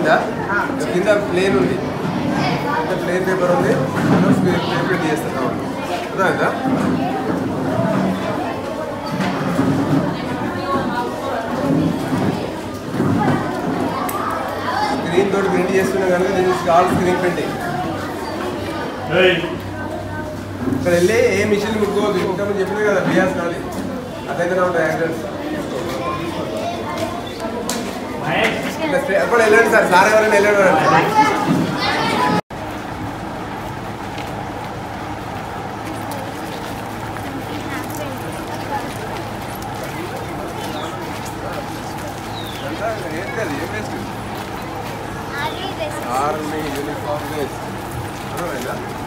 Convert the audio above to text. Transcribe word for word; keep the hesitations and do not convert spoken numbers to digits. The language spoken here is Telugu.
అర్థమైందా? కింద ప్లేన్ ఉంది, ప్లేన్ పేపర్ ఉంది, పేపర్ ప్రింట్ చేస్తాను. అర్థమైందా? స్క్రీన్ తోటి ప్రింట్ చేస్తున్నా కనుక this is called screen printing. ఇక్కడ వెళ్ళి ఏ మిషన్ ముట్టుకోవద్దు, ఇంకా మనం చెప్పినా కదా బియాస్ కాదు, అదైతే ఉంటాయి యాక్టర్స్. ఎప్పుడు వెళ్ళండి సార్, సార్ ఎవరైనా వెళ్ళండి. Army uniform waste.